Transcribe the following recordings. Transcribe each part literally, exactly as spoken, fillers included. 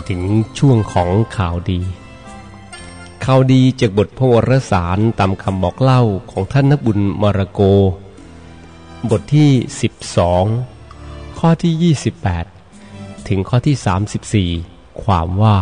ถึงช่วงของข่าวดีข่าวดีจากบทพระวรสารตามคำบอกเล่าของท่านนบุญมรโกบทที่สิบสองข้อที่ยี่สิบแปดถึงข้อที่สามสิบสี่ความว่า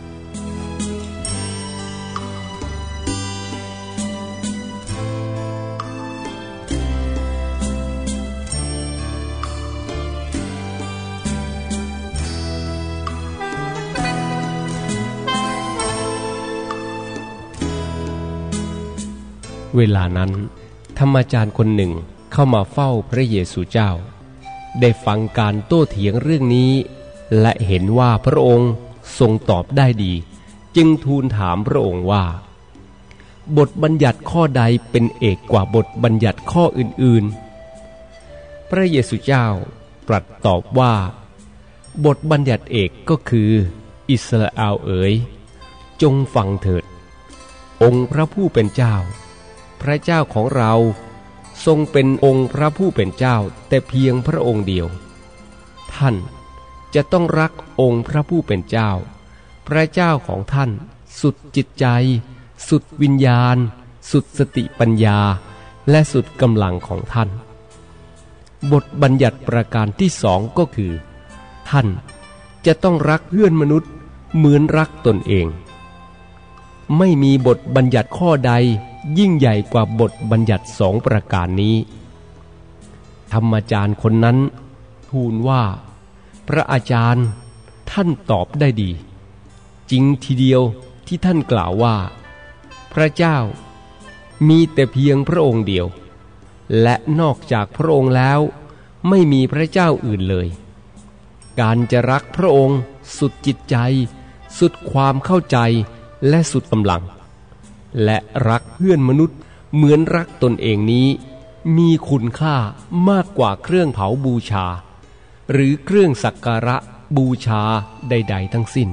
เวลานั้นธรรมอาจารย์คนหนึ่งเข้ามาเฝ้าพระเยซูเจ้าได้ฟังการโต้เถียงเรื่องนี้และเห็นว่าพระองค์ทรงตอบได้ดีจึงทูลถามพระองค์ว่าบทบัญญัติข้อใดเป็นเอกกว่าบทบัญญัติข้ออื่นๆพระเยซูเจ้าตรัสตอบว่าบทบัญญัติเอกก็คืออิสราเอลเอ๋ยจงฟังเถิดองค์พระผู้เป็นเจ้าพระเจ้าของเราทรงเป็นองค์พระผู้เป็นเจ้าแต่เพียงพระองค์เดียวท่านจะต้องรักองค์พระผู้เป็นเจ้าพระเจ้าของท่านสุดจิตใจสุดวิญญาณสุดสติปัญญาและสุดกำลังของท่านบทบัญญัติประการที่สองก็คือท่านจะต้องรักเพื่อนมนุษย์เหมือนรักตนเองไม่มีบทบัญญัติข้อใดยิ่งใหญ่กว่าบทบัญญัติสองประการนี้ธรรมาจารย์คนนั้นทูลว่าพระอาจารย์ท่านตอบได้ดีจริงทีเดียวที่ท่านกล่าวว่าพระเจ้ามีแต่เพียงพระองค์เดียวและนอกจากพระองค์แล้วไม่มีพระเจ้าอื่นเลยการจะรักพระองค์สุดจิตใจสุดความเข้าใจและสุดกำลังและรักเพื่อนมนุษย์เหมือนรักตนเองนี้มีคุณค่ามากกว่าเครื่องเผาบูชาหรือเครื่องสักการะบูชาใดๆทั้งสิ้น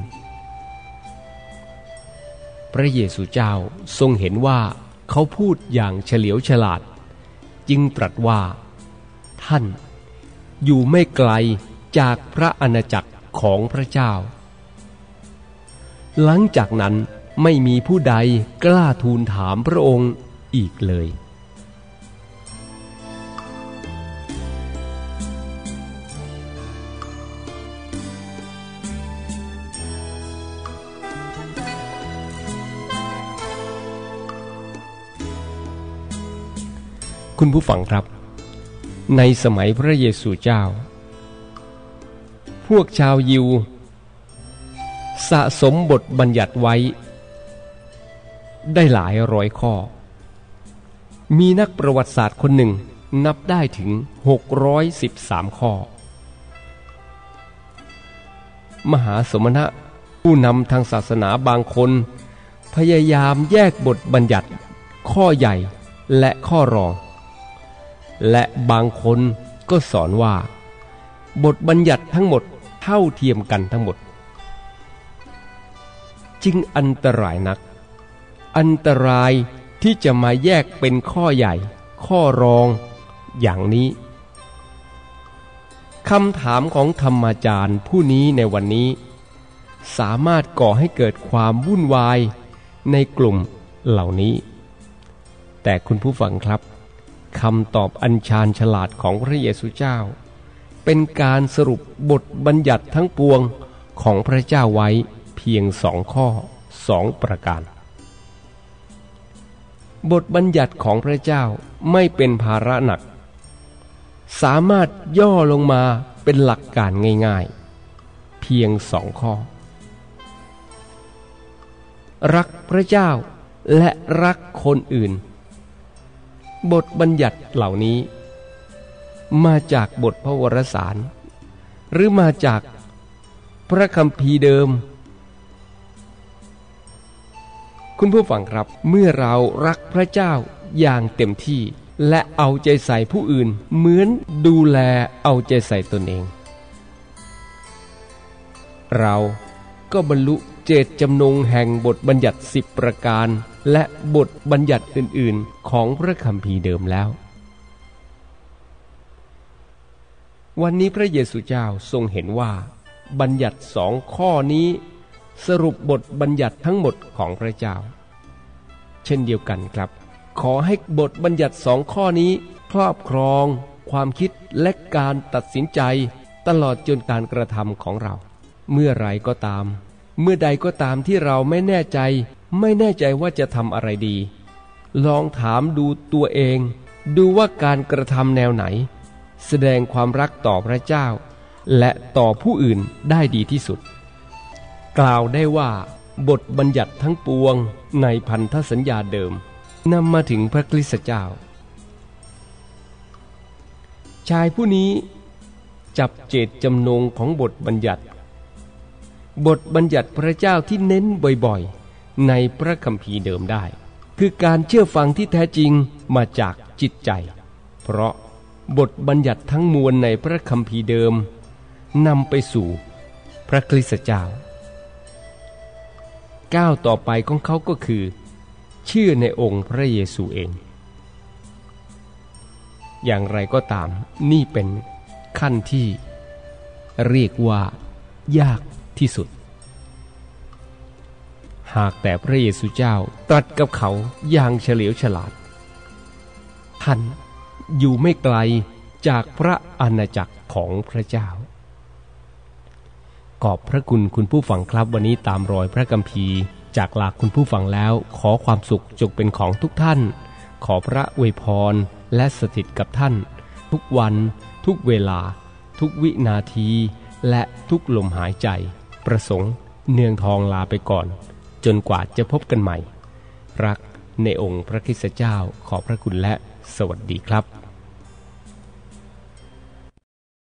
พระเยซูเจ้าทรงเห็นว่าเขาพูดอย่างเฉลียวฉลาดจึงตรัสว่าท่านอยู่ไม่ไกลจากพระอาณาจักรของพระเจ้าหลังจากนั้นไม่มีผู้ใดกล้าทูลถามพระองค์อีกเลยคุณผู้ฟังครับในสมัยพระเยซูเจ้าพวกชาวยิวสะสมบทบัญญัติไว้ได้หลายร้อยข้อมีนักประวัติศาสตร์คนหนึ่งนับได้ถึงหกร้อยสิบสามข้อมหาสมณะผู้นำทางศาสนาบางคนพยายามแยกบทบัญญัติข้อใหญ่และข้อรองและบางคนก็สอนว่าบทบัญญัติทั้งหมดเท่าเทียมกันทั้งหมดจึงอันตรายนักอันตรายที่จะมาแยกเป็นข้อใหญ่ข้อรองอย่างนี้คำถามของธรรมาจารย์ผู้นี้ในวันนี้สามารถก่อให้เกิดความวุ่นวายในกลุ่มเหล่านี้แต่คุณผู้ฟังครับคำตอบอันชาญฉลาดของพระเยซูเจ้าเป็นการสรุปบทบัญญัติทั้งปวงของพระเจ้าไว้เพียงสองข้อสองประการบทบัญญัติของพระเจ้าไม่เป็นภาระหนักสามารถย่อลงมาเป็นหลักการง่ายๆเพียงสองข้อรักพระเจ้าและรักคนอื่นบทบัญญัติเหล่านี้มาจากบทพระวรสารหรือมาจากพระคัมภีร์เดิมคุณผู้ฟังครับเมื่อเรารักพระเจ้าอย่างเต็มที่และเอาใจใส่ผู้อื่นเหมือนดูแลเอาใจใส่ตนเองเราก็บรรลุเจตจำนงแห่งบทบัญญัติสิบประการและบทบัญญัติอื่นๆของพระคัมภีร์เดิมแล้ววันนี้พระเยซูเจ้าทรงเห็นว่าบัญญัติสองข้อนี้สรุปบทบัญญัติทั้งหมดของพระเจ้าเช่นเดียวกันครับขอให้บทบัญญัติสองข้อนี้ครอบครองความคิดและการตัดสินใจตลอดจนการกระทำของเราเมื่อไรก็ตามเมื่อใดก็ตามที่เราไม่แน่ใจไม่แน่ใจว่าจะทำอะไรดีลองถามดูตัวเองดูว่าการกระทำแนวไหนแสดงความรักต่อพระเจ้าและต่อผู้อื่นได้ดีที่สุดกล่าวได้ว่าบทบัญญัติทั้งปวงในพันธสัญญาเดิมนำมาถึงพระคริสตเจ้าชายผู้นี้จับเจตจำนงของบทบัญญัติบทบัญญัติพระเจ้าที่เน้นบ่อยๆในพระคัมภีร์เดิมได้คือการเชื่อฟังที่แท้จริงมาจากจิตใจเพราะบทบัญญัติทั้งมวลในพระคัมภีร์เดิมนำไปสู่พระคริสตเจ้าก้าวต่อไปของเขาก็คือเชื่อในองค์พระเยซูเองอย่างไรก็ตามนี่เป็นขั้นที่เรียกว่ายากที่สุดหากแต่พระเยซูเจ้าตรัสกับเขาอย่างเฉลียวฉลาดท่านอยู่ไม่ไกลจากพระอาณาจักรของพระเจ้าขอบพระคุณคุณผู้ฟังครับวันนี้ตามรอยพระคัมภีร์จากหลักคุณผู้ฟังแล้วขอความสุขจงเป็นของทุกท่านขอพระอวยพรและสถิตกับท่านทุกวันทุกเวลาทุกวินาทีและทุกลมหายใจประสงค์เนืองทองลาไปก่อนจนกว่าจะพบกันใหม่รักในองค์พระคริสตเจ้าขอบพระคุณและสวัสดีครับ